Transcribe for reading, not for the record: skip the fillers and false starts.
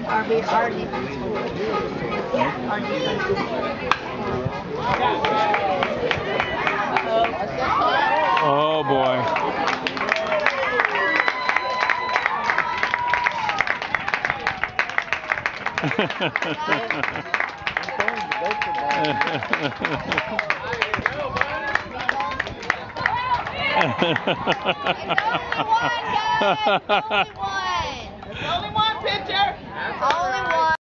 Our defense is good. Yeah, our defense is good. Oh boy. Only one pitcher. Only